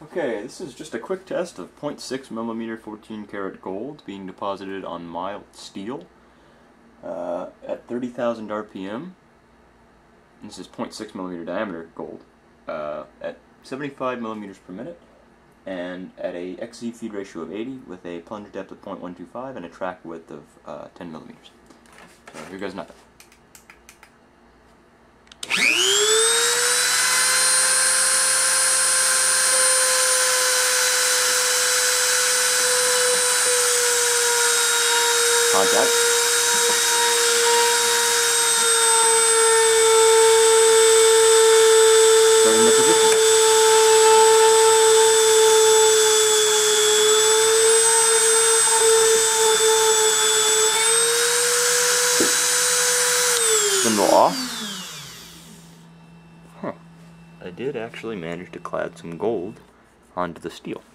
Okay, this is just a quick test of 0.6mm 14 karat gold being deposited on mild steel at 30,000 RPM. This is 0.6mm diameter gold at 75 millimeters per minute and at a XZ feed ratio of 80 with a plunge depth of 0.125 and a track width of 10 millimeters. So here goes nothing. Contact. Starting deposition. Spindle off. Huh. I did actually manage to clad some gold onto the steel.